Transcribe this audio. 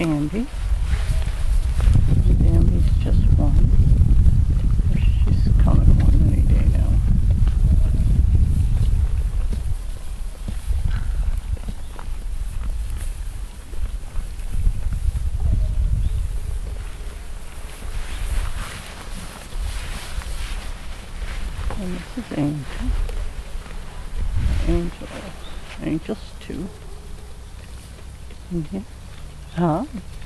Bambi. Bambi's just one. She's coming one any day now. And this is Angel. Angel's two. Huh?